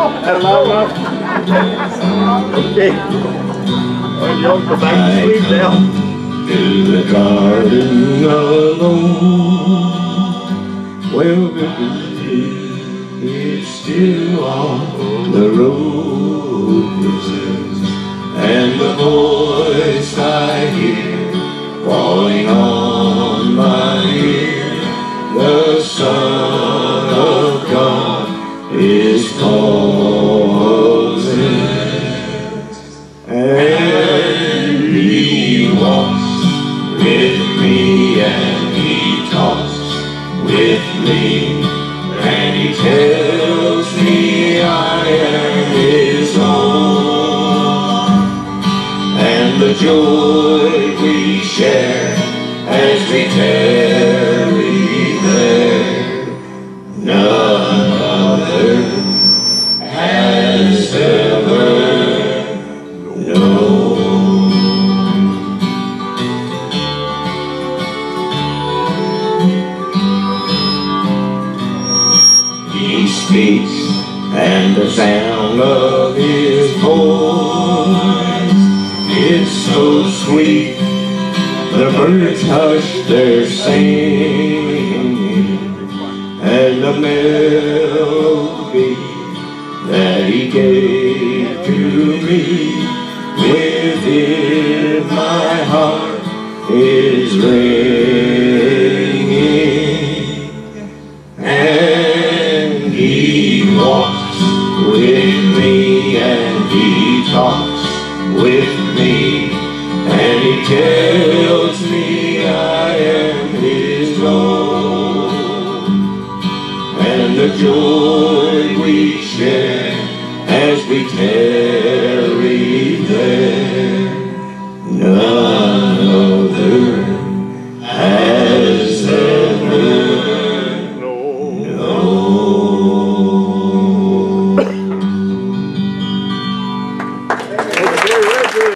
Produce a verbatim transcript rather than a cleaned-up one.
That loud enough? Okay. Well, y'all go back to sleep now. To the garden alone. Well, it's still on the roses, and the voice I hear falling on my ear, the Son of God is closing, and He walks with me, and He talks with me, and He tells me I am His own, and the joy we share as we tarry there, none other has ever known. He speaks, and the sound of His voice is so sweet, the birds hush their singing, and the melody that He gave to me within my heart is ringing, and He walks with me, and He talks with me, and He tells me I am His own, and the joy we share as we tell